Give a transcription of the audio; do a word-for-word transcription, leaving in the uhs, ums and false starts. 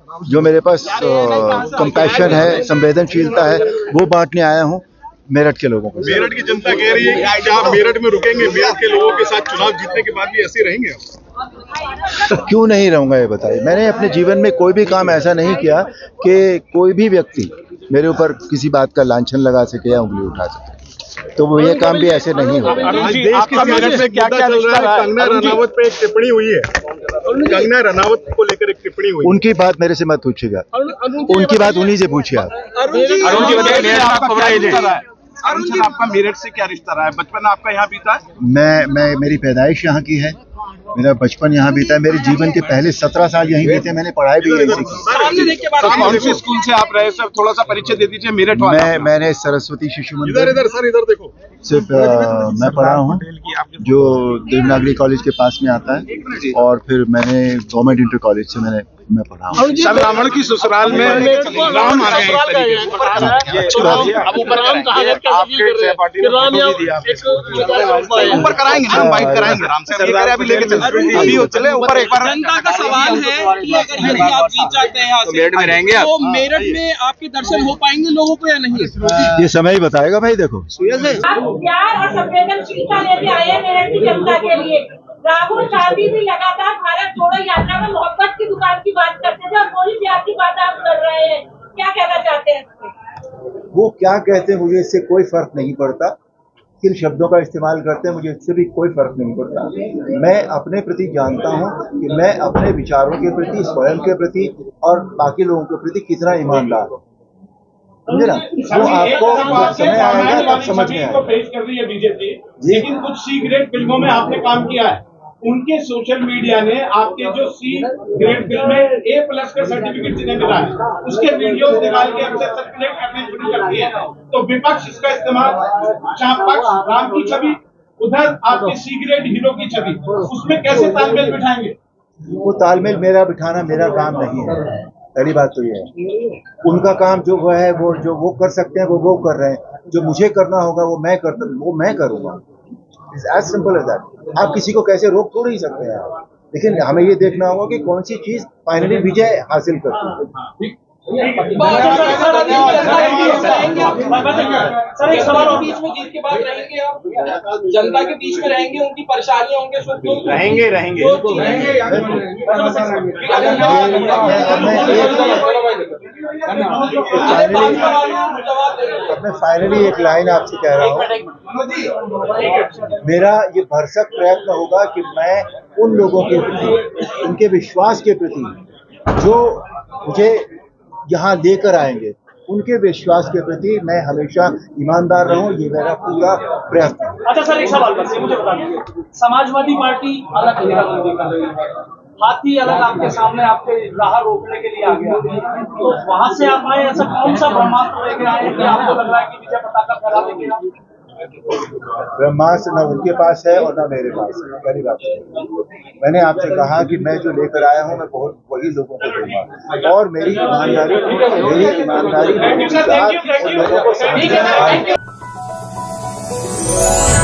जो मेरे पास कंपैशन है, संवेदनशीलता है, वो बांटने आया हूँ मेरठ के लोगों को। मेरठ की जनता कह रही है कि क्या आप मेरठ में रुकेंगे? मेरठ के लोगों के साथ चुनाव जीतने के बाद भी ऐसे रहेंगे? तो क्यों नहीं रहूंगा ये बताइए। मैंने अपने जीवन में कोई भी काम ऐसा नहीं किया कि कोई भी व्यक्ति मेरे ऊपर किसी बात का लांछन लगा सके या उंगली उठा सके, तो वो ये काम भी ऐसे नहीं होगा। देश के मेरठ में क्या क्या चल रहा है? कंगना रनावत पे एक टिप्पणी हुई है, कंगना रनावत को लेकर एक टिप्पणी हुई। उनकी बात मेरे से मत पूछिएगा, उनकी बात उन्हीं से पूछिए आप। अरुण जी, आपका मेरठ से क्या रिश्ता रहा है? बचपन आपका यहाँ बीता है? मैं मैं मेरी पैदाइश यहाँ की है, मेरा बचपन यहाँ बीता है, मेरे जीवन के पहले सत्रह साल यहीं बीते, मैंने पढ़ाई भी यहीं सीखी। कौन से स्कूल से आप रहे सर? थोड़ा सा परिचय दे दीजिए मेरठ वाला। मैं मैंने सरस्वती शिशु मंदिर इधर इधर सर इधर देखो सिर्फ मैं पढ़ा हूँ, जो देवनागरी कॉलेज के पास में आता है, और फिर मैंने गवर्नमेंट इंटर कॉलेज से मैंने मैं पढ़ा हूँ। सर, रावण की ससुराल में राम आ गए हैं। ऊपर कराएंगे ना, हम बाइक कराएंगे राम से, अभी लेके चलते अभी चले ऊपर एक बार। जनता का सवाल है कि अगर यदि आप जीत जाते हैं यहाँ से, मेरठ में रहेंगे तो मेरठ में आपके दर्शन हो पाएंगे लोगों को या नहीं? ये समय ही बताएगा भाई। देखो, प्यार और संवेदनशीलता लेके आए हैं मेरठ की जनता के लिए। राहुल गांधी भी लगातार भारत जोड़ो यात्रा में मोहब्बत की दुकान की बात करते थे, और वही प्यार की बात आप कर रहे हैं। क्या कहना चाहते हैं? वो क्या कहते हैं मुझे इससे कोई फर्क नहीं पड़ता, किन शब्दों का इस्तेमाल करते हैं मुझे इससे भी कोई फर्क नहीं पड़ता। मैं अपने प्रति जानता हूँ कि मैं अपने विचारों के प्रति, स्वयं के प्रति और बाकी लोगों के प्रति कितना ईमानदार हूँ, समझे ना। वो आपको जब समय आएगा तब समझ में आएगा। पेश कर रही है बीजेपी, लेकिन कुछ सी ग्रेड फिल्मों में आपने काम किया है, उनके सोशल मीडिया ने आपके जो सी ग्रेड फिल्म में ए प्लस का सर्टिफिकेट जिन्हें मिला है, उसके वीडियोस निकाल के हमसे सर्कुलेट करने शुरू करती है। तो विपक्ष इसका इस्तेमाल, जहाँ पक्ष राम की छवि, उधर आपके सी ग्रेड हीरो की छवि, उसमें कैसे तालमेल बिठाएंगे? वो तालमेल मेरा बिठाना मेरा काम नहीं है, पहली बात तो ये है। उनका काम जो वो है, वो जो वो कर सकते हैं वो वो कर रहे हैं, जो मुझे करना होगा वो मैं करता वो मैं करूंगा। It's as simple as that। आप किसी को कैसे रोक तो नहीं सकते हैं आप, लेकिन हमें ये देखना होगा कि कौन सी चीज फाइनली विजय हासिल करती है। सर, एक सवाल और, बीच में जीत के बाद रहेंगे आप जनता के बीच में रहेंगे, उनकी परेशानियां होंगे, सुख रहेंगे रहेंगे मैं फाइनली एक लाइन आपसे कह रहा हूँ, मेरा ये भरसक प्रयत्न होगा कि मैं उन लोगों के प्रति, उनके विश्वास के प्रति, जो मुझे यहाँ लेकर आएंगे, उनके विश्वास के प्रति मैं हमेशा ईमानदार रहूं, ये मेरा पूरा प्रयत्न है। अच्छा सर, एक सवाल बस मुझे बता दीजिए, समाजवादी पार्टी अलग घेराबंदी कर रही है, हाथी अलग आपके सामने आपके राह रोकने के लिए आ गया, तो वहां से आप आए, ऐसा कौन सा ब्रह्मास्त्र लेके आए कि आपको लग रहा है कि विजय पताका फहरा देंगे आप? ब्रह्मास्त्र न उनके पास है और न मेरे पास है, पहली बात है। मैंने आपसे कहा कि मैं जो लेकर आया हूँ मैं बहुत वही लोगों को दूंगा, और मेरी ईमानदारी मेरी ईमानदारी लोगों के साथ लोगों को समझना है।